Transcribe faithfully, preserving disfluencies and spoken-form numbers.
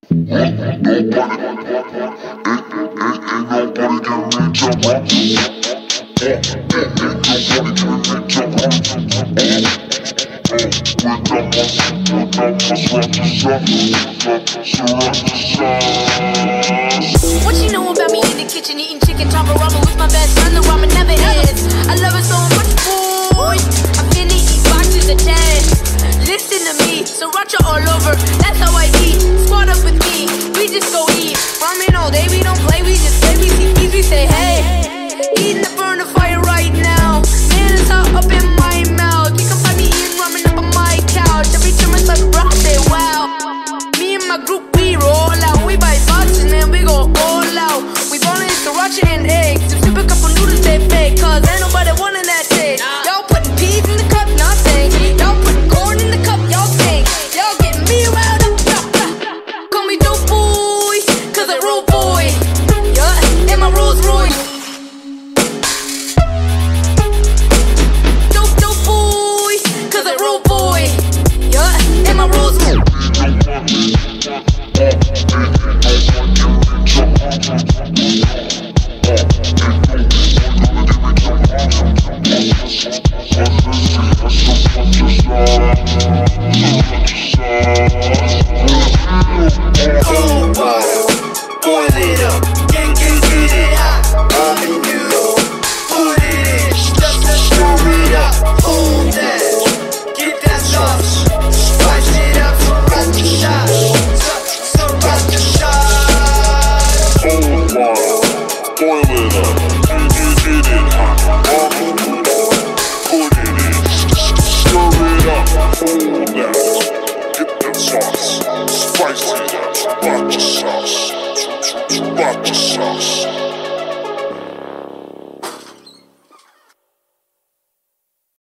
What you know about me in the kitchen, eating chicken chopper ramen with my best friend, the ramen never ends. I love it so much, boy. I'm finna eat boxes of ten. Listen to me, sriracha all over, that's how I eat. Squad up with me, we just go eat. Ramen all day, we don't play, we just say, we see peas, we say hey. Eating the burner fire right now, man, it's hot up in my mouth. You can find me eating ramen up on my couch. Every time I start to rock, say wow. Me and my group, we roll out. We buy boxes and we go all out. We ballin' sriracha and eggs. If you pick up a noodles, they fake, cause ain't nobody wanting that taste. Y'all putting peas in the cup, nothing. Y'all putting corn in the cup, y'all think. Y'all getting me riled up, call me dope boy, cause I roll boy. Yeah, in my Rolls Royce. Dope, dope boy, cause I roll boy. Yeah, in my Rolls Royce. Cold water, boil it up, get, get, get it hot. All you do, put it in, just to stir it up. Hold that, get that sauce, spice it up, sriracha sauce, sriracha sauce. Cold water, boil it up, get, get, get it hot. All you do, put it in, stir it up. Hold that, get that sauce, spice it up. Sriracha sauce, sriracha sauce.